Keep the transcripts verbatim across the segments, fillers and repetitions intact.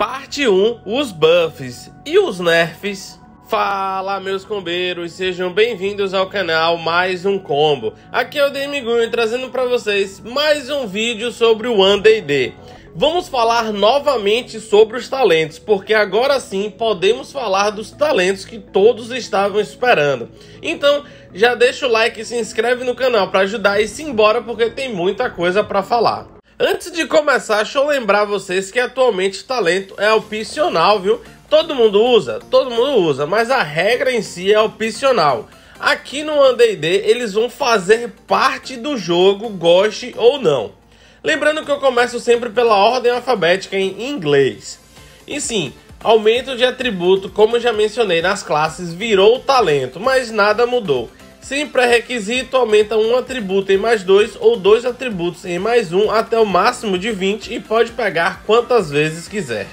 Parte um, os buffs e os nerfs. Fala, meus combeiros, sejam bem-vindos ao canal Mais Um Combo. Aqui é o Demigunho trazendo para vocês mais um vídeo sobre o one D D. Vamos falar novamente sobre os talentos, porque agora sim podemos falar dos talentos que todos estavam esperando. Então já deixa o like e se inscreve no canal para ajudar e se embora, porque tem muita coisa para falar. Antes de começar, deixa eu lembrar vocês que atualmente o talento é opcional, viu? Todo mundo usa? Todo mundo usa, mas a regra em si é opcional. Aqui no one D D eles vão fazer parte do jogo, goste ou não. Lembrando que eu começo sempre pela ordem alfabética em inglês. E sim, aumento de atributo, como já mencionei nas classes, virou talento, mas nada mudou. Sem pré-requisito, aumenta um atributo em mais dois ou dois atributos em mais um até o máximo de vinte e pode pegar quantas vezes quiser.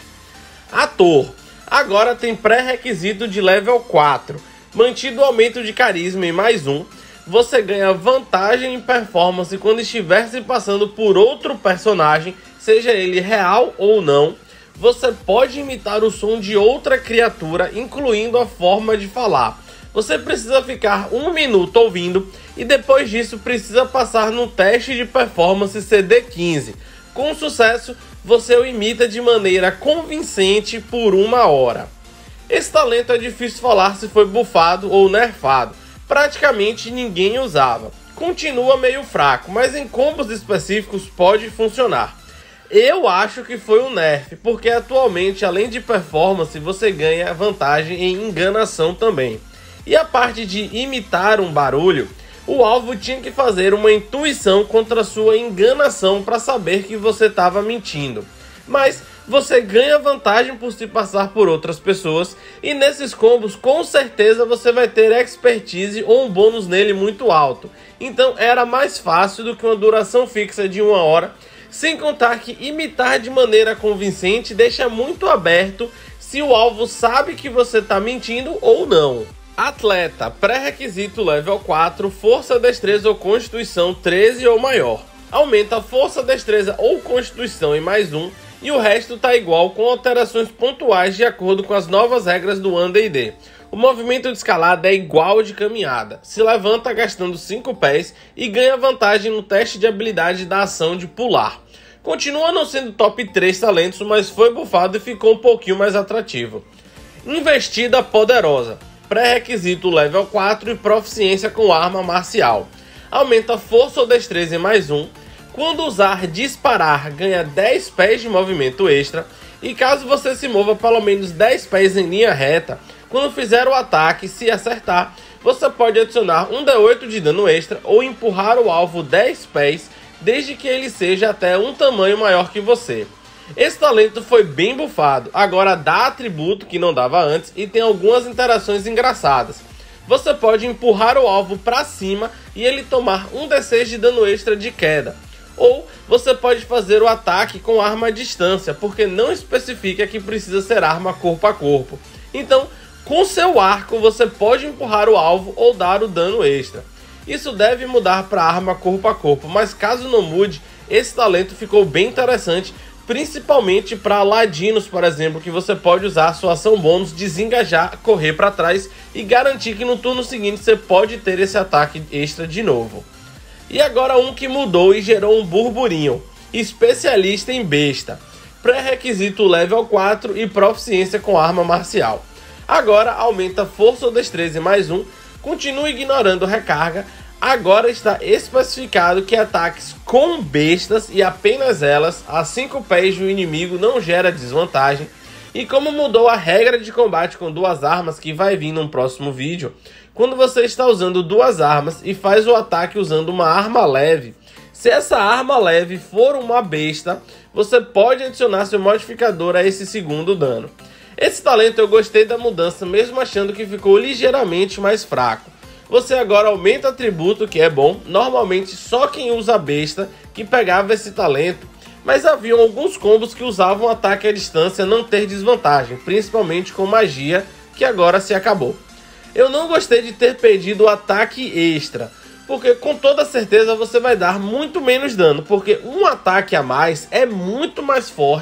Ator. Agora tem pré-requisito de level quatro. Mantido o aumento de carisma em mais um. Você ganha vantagem em performance quando estiver se passando por outro personagem, seja ele real ou não. Você pode imitar o som de outra criatura, incluindo a forma de falar. Você precisa ficar um minuto ouvindo e depois disso precisa passar no teste de performance C D quinze. Com sucesso, você o imita de maneira convincente por uma hora. Esse talento é difícil falar se foi buffado ou nerfado. Praticamente ninguém usava. Continua meio fraco, mas em combos específicos pode funcionar. Eu acho que foi um nerf, porque atualmente, além de performance, você ganha vantagem em enganação também. E a parte de imitar um barulho, o alvo tinha que fazer uma intuição contra a sua enganação para saber que você estava mentindo. Mas você ganha vantagem por se passar por outras pessoas, e nesses combos com certeza você vai ter expertise ou um bônus nele muito alto. Então era mais fácil do que uma duração fixa de uma hora, sem contar que imitar de maneira convincente deixa muito aberto se o alvo sabe que você está mentindo ou não. Atleta, pré-requisito level quatro, força, destreza ou constituição treze ou maior. Aumenta força, destreza ou constituição em mais um, e o resto tá igual, com alterações pontuais de acordo com as novas regras do one D D. O movimento de escalada é igual ao de caminhada, se levanta gastando cinco pés e ganha vantagem no teste de habilidade da ação de pular. Continua não sendo top três talentos, mas foi buffado e ficou um pouquinho mais atrativo. Investida poderosa. Pré-requisito level quatro e proficiência com arma marcial. Aumenta força ou destreza em mais um. Quando usar disparar, ganha dez pés de movimento extra. E caso você se mova pelo menos dez pés em linha reta, quando fizer o ataque, se acertar, você pode adicionar um D oito de dano extra ou empurrar o alvo dez pés, desde que ele seja até um tamanho maior que você. Esse talento foi bem buffado, agora dá atributo que não dava antes e tem algumas interações engraçadas. Você pode empurrar o alvo para cima e ele tomar um D seis de dano extra de queda. Ou você pode fazer o ataque com arma à distância, porque não especifica que precisa ser arma corpo a corpo. Então, com seu arco você pode empurrar o alvo ou dar o dano extra. Isso deve mudar para arma corpo a corpo, mas caso não mude, esse talento ficou bem interessante, principalmente para ladinos, por exemplo, que você pode usar sua ação bônus, desengajar, correr para trás e garantir que no turno seguinte você pode ter esse ataque extra de novo. E agora um que mudou e gerou um burburinho: especialista em besta. Pré-requisito level quatro e proficiência com arma marcial. Agora aumenta força ou destreza em mais um, continua ignorando recarga. Agora está especificado que ataques com bestas e apenas elas a cinco pés do inimigo não gera desvantagem. E como mudou a regra de combate com duas armas, que vai vir num próximo vídeo, quando você está usando duas armas e faz o ataque usando uma arma leve, se essa arma leve for uma besta, você pode adicionar seu modificador a esse segundo dano. Esse talento eu gostei da mudança, mesmo achando que ficou ligeiramente mais fraco. Você agora aumenta atributo, que é bom. Normalmente só quem usa besta que pegava esse talento, mas haviam alguns combos que usavam ataque à distância não ter desvantagem, principalmente com magia, que agora se acabou. Eu não gostei de ter perdido o ataque extra, porque com toda certeza você vai dar muito menos dano, porque um ataque a mais é muito mais forte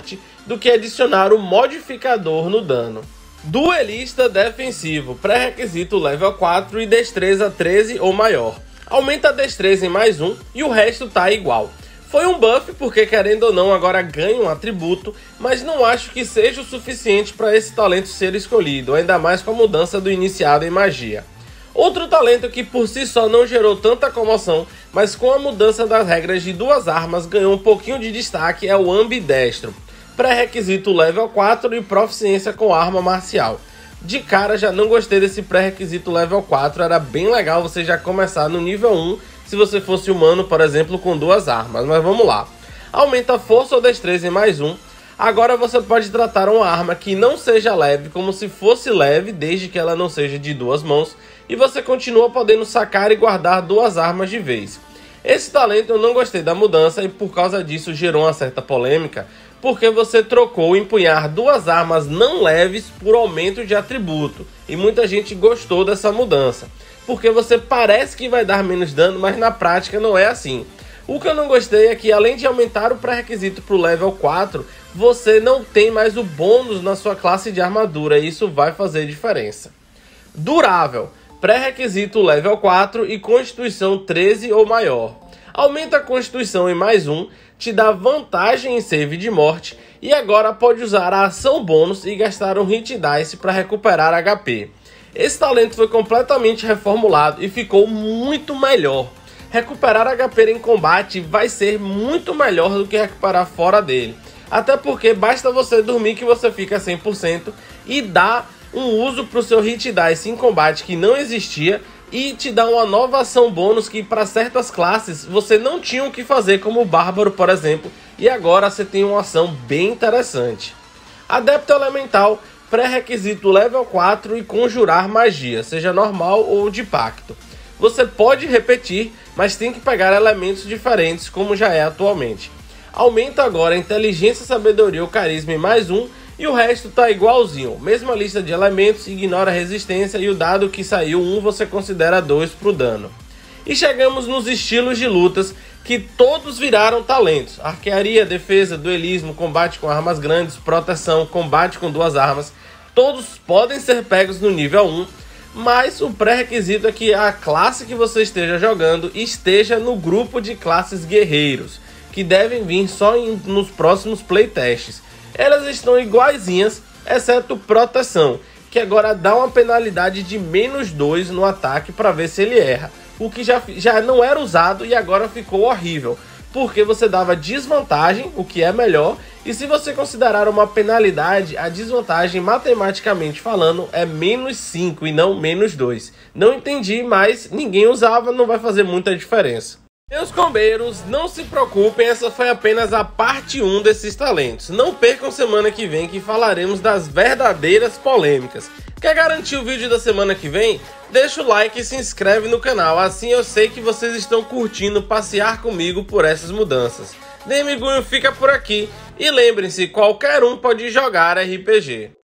do que adicionar o modificador no dano. Duelista defensivo, pré-requisito level quatro e destreza treze ou maior. Aumenta a destreza em mais um e o resto tá igual. Foi um buff porque, querendo ou não, agora ganha um atributo, mas não acho que seja o suficiente para esse talento ser escolhido, ainda mais com a mudança do iniciado em magia. Outro talento que por si só não gerou tanta comoção, mas com a mudança das regras de duas armas ganhou um pouquinho de destaque, é o ambidestro. Pré-requisito level quatro e proficiência com arma marcial. De cara já não gostei desse pré-requisito level quatro, era bem legal você já começar no nível um, se você fosse humano, por exemplo, com duas armas, mas vamos lá. Aumenta a força ou destreza em mais um. Agora você pode tratar uma arma que não seja leve como se fosse leve, desde que ela não seja de duas mãos, e você continua podendo sacar e guardar duas armas de vez. Esse talento eu não gostei da mudança e por causa disso gerou uma certa polêmica, porque você trocou empunhar duas armas não leves por aumento de atributo, e muita gente gostou dessa mudança, porque você parece que vai dar menos dano, mas na prática não é assim. O que eu não gostei é que, além de aumentar o pré-requisito para o level quatro, você não tem mais o bônus na sua classe de armadura, e isso vai fazer diferença. Durável, pré-requisito level quatro e constituição treze ou maior. Aumenta a constituição em mais um, te dá vantagem em save de morte e agora pode usar a ação bônus e gastar um hit dice para recuperar H P. Esse talento foi completamente reformulado e ficou muito melhor. Recuperar H P em combate vai ser muito melhor do que recuperar fora dele. Até porque basta você dormir que você fica cem por cento e dá um uso para o seu hit dice em combate que não existia e te dá uma nova ação bônus que para certas classes você não tinha o que fazer, como o Bárbaro, por exemplo, e agora você tem uma ação bem interessante. Adepto Elemental, pré-requisito level quatro e conjurar magia, seja normal ou de pacto. Você pode repetir, mas tem que pegar elementos diferentes como já é atualmente. Aumenta agora a inteligência, sabedoria ou carisma em mais um e o resto tá igualzinho. Mesma lista de elementos, ignora a resistência e o dado que saiu um você considera dois pro dano. E chegamos nos estilos de lutas que todos viraram talentos. Arquearia, defesa, duelismo, combate com armas grandes, proteção, combate com duas armas. Todos podem ser pegos no nível um, mas o pré-requisito é que a classe que você esteja jogando esteja no grupo de classes guerreiros, que devem vir só em, nos próximos playtests. Elas estão iguaizinhas, exceto proteção, que agora dá uma penalidade de menos dois no ataque para ver se ele erra, o que já, já não era usado e agora ficou horrível, porque você dava desvantagem, o que é melhor, e se você considerar uma penalidade, a desvantagem matematicamente falando é menos cinco e não menos dois. Não entendi, mas ninguém usava, não vai fazer muita diferença. Meus combeiros, não se preocupem, essa foi apenas a parte um desses talentos. Não percam semana que vem que falaremos das verdadeiras polêmicas. Quer garantir o vídeo da semana que vem? Deixa o like e se inscreve no canal, assim eu sei que vocês estão curtindo passear comigo por essas mudanças. Demiguinho fica por aqui e lembrem-se, qualquer um pode jogar R P G.